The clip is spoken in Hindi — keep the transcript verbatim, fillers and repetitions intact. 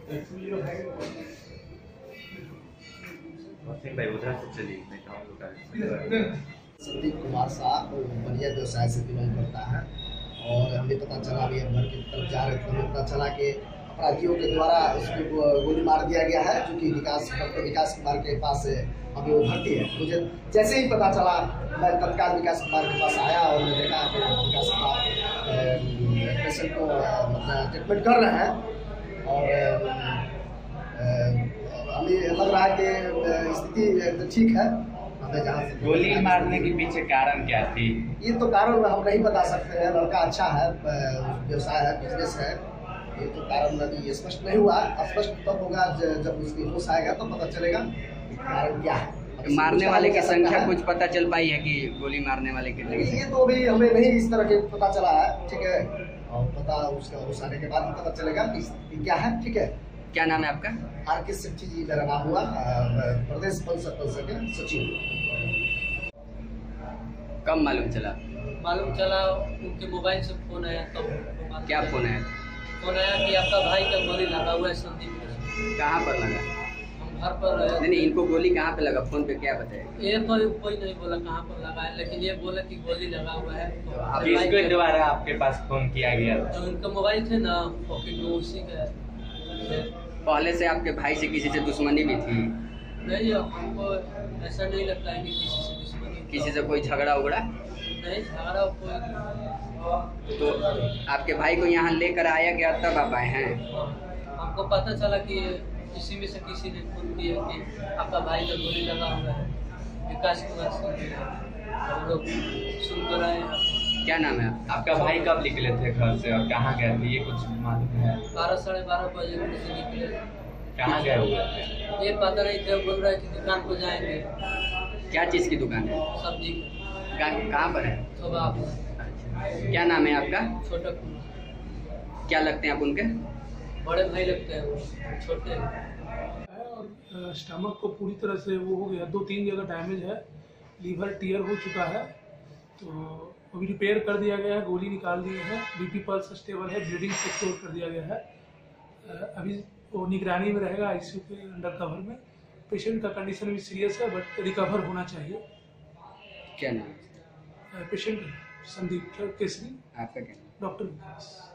संदीप कुमार साहब बढ़िया व्यवसाय से बिलोंग करता है और हमें पता चला अभी हम घर की तरफ जा रहे थे, हमें पता चला कि अपराधियों के द्वारा उसको गोली मार दिया गया है, जो कि विकास डॉक्टर विकास कुमार के पास अभी वो भर्ती है। मुझे जैसे ही पता चला मैं तत्काल विकास कुमार के पास आया और मैं देखा कि विकास कुमार पेशेंट को मतलब ट्रीटमेंट कर रहे हैं और हमें लग रहा है कि स्थिति ठीक है। गोली मारने के पीछे कारण क्या थी? ये तो कारण हम नहीं बता सकते हैं। लड़का अच्छा है, व्यवसाय है, बिजनेस है, ये तो कारण अभी स्पष्ट नहीं हुआ। स्पष्ट तब होगा जब उसकी होश आएगा तो पता चलेगा कारण क्या है। मारने वाले की संख्या कुछ पता चल पाई है कि गोली मारने वाले कितने? ये तो अभी हमें नहीं इस तरह के पता चला है, ठीक है, और पता उसका होश आने के बाद पता चलेगा कि क्या है, ठीक है। क्या नाम है आपका? आर के सेठी जी मेरा नाम हुआ, प्रदेश पंचायत परिषद के सचिव। कब मालूम चला? मालूम चला उनके मोबाइल से फोन आया तब। तो क्या फोन आया? फोन आया कि आपका भाई का गोली लगा हुआ है संदीप पर। कहाँ पर लगा? हम घर पर। नहीं नहीं, इनको गोली कहाँ पे लगा? फोन पे क्या बताया? ये तो कोई नहीं बोला कहाँ पर लगा है, लेकिन ये बोला कि गोली लगा हुआ है। तो किसके द्वारा आपके पास फोन किया गया? जो उनका मोबाइल थे ना पॉकेट में, उसी का। पहले से आपके भाई से किसी से दुश्मनी भी थी? नहीं, हमको ऐसा नहीं लगता है कि किसी से दुश्मनी। किसी से कोई झगड़ा उगड़ा? नहीं, झगड़ा कोई। तो आपके भाई को यहाँ लेकर आया गया तब आप आए हैं? हमको पता चला कि किसी में से किसी ने फोन किया कि आपका भाई का गोली लगा हुआ है, विकास कुमार सिंह। हम लोग सुनकर आए। क्या नाम है आपका? भाई कब निकले थे घर से और कहाँ गए थे, ये कुछ मालूम है? बारह साढ़े बारह बजे से निकले। कहाँ गए हुए थे? ये पता नहीं थे, बोल रहे कि दुकान को जाएंगे। क्या चीज़ की दुकान है? सब्जी। कहाँ पर है? सुबह। क्या नाम है आपका? छोटा। क्या लगते हैं आप उनके? बड़े भाई लगते हैं, वो छोटे। और स्टमक को पूरी तरह से वो हो गया, दो तीन जगह डैमेज है, लीवर टीयर हो चुका है, तो अभी रिपेयर कर दिया गया है, गोली निकाल दी है, बीपी पल्स स्टेबल है, ब्लीडिंग सेक्योर कर दिया गया है। अभी वो निगरानी में रहेगा आईसीयू के अंडर कवर में। पेशेंट का कंडीशन भी सीरियस है बट रिकवर होना चाहिए। क्या नाम है पेशेंट? संदीप केसरी। आपका क्या? डॉक्टर विकास।